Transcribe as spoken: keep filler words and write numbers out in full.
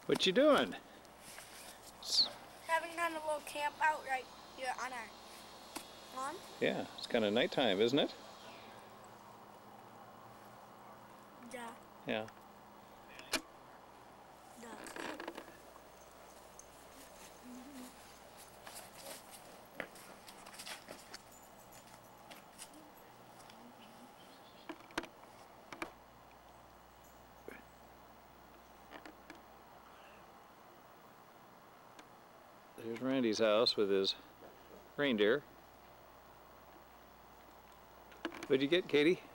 What you doing? Having done a little camp out right here on our lawn. Yeah, it's kind of nighttime, isn't it? Yeah. Yeah. Yeah. There's Randy's house with his reindeer. What'd you get, Katie?